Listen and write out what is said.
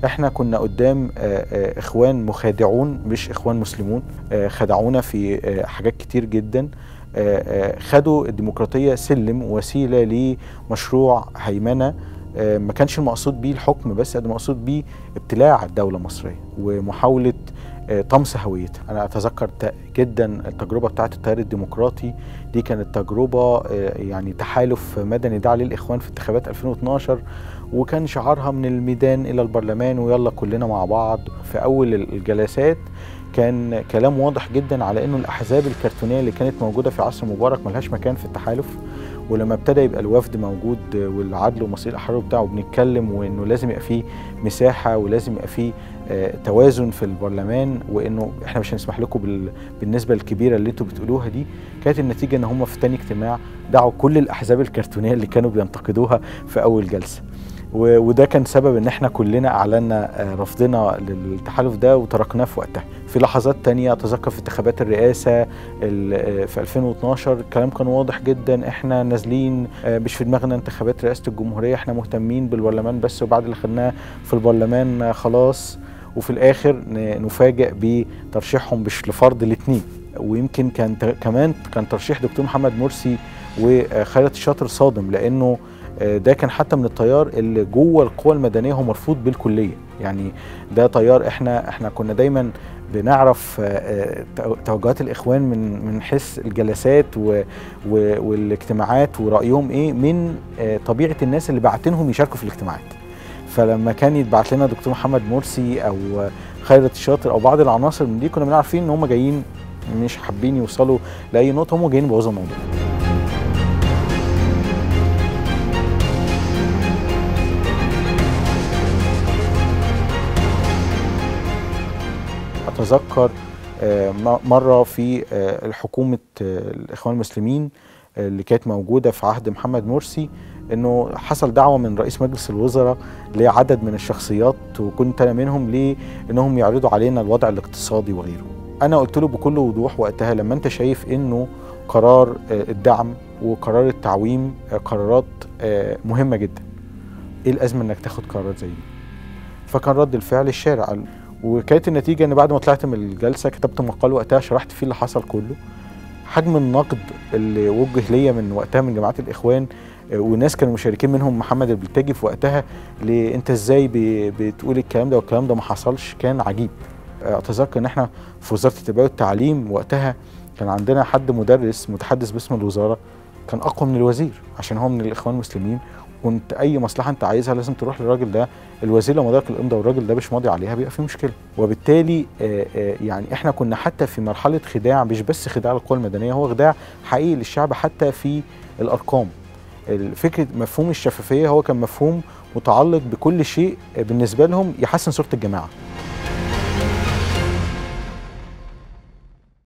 احنا كنا قدام اخوان مخادعون مش اخوان مسلمون. خدعونا في حاجات كتير جدا. خدوا الديمقراطية سلم وسيلة لمشروع هيمنة. ما كانش المقصود بيه الحكم بس، ده المقصود بيه ابتلاع الدولة المصرية ومحاولة طمس هويتها. أنا أتذكر جدا التجربة بتاعت التيار الديمقراطي دي، كانت تجربة يعني تحالف مدني دعا للإخوان في انتخابات 2012، وكان شعارها من الميدان إلى البرلمان ويلا كلنا مع بعض. في أول الجلسات كان كلام واضح جدا على انه الاحزاب الكرتونيه اللي كانت موجوده في عصر مبارك ملهاش مكان في التحالف. ولما ابتدى يبقى الوفد موجود والعدل ومصير الاحرار بتاعه بنتكلم، وانه لازم يبقى فيه مساحه ولازم يبقى فيه توازن في البرلمان، وانه احنا مش هنسمح لكم بالنسبه الكبيره اللي انتوا بتقولوها دي. كانت النتيجه ان هم في تاني اجتماع دعوا كل الاحزاب الكرتونيه اللي كانوا بينتقدوها في اول جلسه. وده كان سبب ان احنا كلنا اعلنا رفضنا للتحالف ده وتركناه في وقتها. في لحظات تانية اتذكر في انتخابات الرئاسة في 2012 الكلام كان واضح جدا، احنا نازلين مش في دماغنا انتخابات رئاسة الجمهورية، احنا مهتمين بالبرلمان بس، وبعد اللي خدناه في البرلمان خلاص. وفي الاخر نفاجئ بترشيحهم مش لفرض الاثنين. ويمكن كمان كان ترشيح دكتور محمد مرسي وخيرت الشاطر صادم، لانه ده كان حتى من التيار اللي جوه القوى المدنيه هو مرفوض بالكليه. يعني ده تيار احنا كنا دايما بنعرف توجهات الاخوان من حيث الجلسات والاجتماعات ورايهم ايه من طبيعه الناس اللي باعتينهم يشاركوا في الاجتماعات. فلما كان يتبعت لنا دكتور محمد مرسي او خيرت الشاطر او بعض العناصر من دي، كنا بنعرفين ان هم جايين مش حابين يوصلوا لاي نقطه، هم جايين يبوظوا الموضوع. أتذكر مرة في الحكومة الإخوان المسلمين اللي كانت موجودة في عهد محمد مرسي، إنه حصل دعوة من رئيس مجلس الوزراء لعدد من الشخصيات وكنت أنا منهم، لأنهم يعرضوا علينا الوضع الاقتصادي وغيره. أنا قلت له بكل وضوح وقتها، لما أنت شايف إنه قرار الدعم وقرار التعويم قرارات مهمة جدا، إيه الأزمة إنك تاخد قرارات زي دي؟ فكان رد الفعل الشارع. وكانت النتيجه ان بعد ما طلعت من الجلسه كتبت مقال وقتها شرحت فيه اللي حصل كله. حجم النقد اللي وجه ليا من وقتها من جماعات الاخوان وناس كانوا مشاركين منهم محمد البلتاجي في وقتها، انت ازاي بتقول الكلام ده والكلام ده ما حصلش، كان عجيب. اتذكر ان احنا في وزاره التربيه والتعليم وقتها كان عندنا حد مدرس متحدث باسم الوزاره كان اقوى من الوزير عشان هو من الاخوان المسلمين. كنت اي مصلحه انت عايزها لازم تروح للراجل ده، الوزير لو مضاك الامضاء والراجل ده مش ماضي عليها بيبقى في مشكله. وبالتالي يعني احنا كنا حتى في مرحله خداع، مش بس خداع للقوى المدنيه، هو خداع حقيقي للشعب حتى في الارقام. فكره مفهوم الشفافيه هو كان مفهوم متعلق بكل شيء بالنسبه لهم يحسن صوره الجماعه.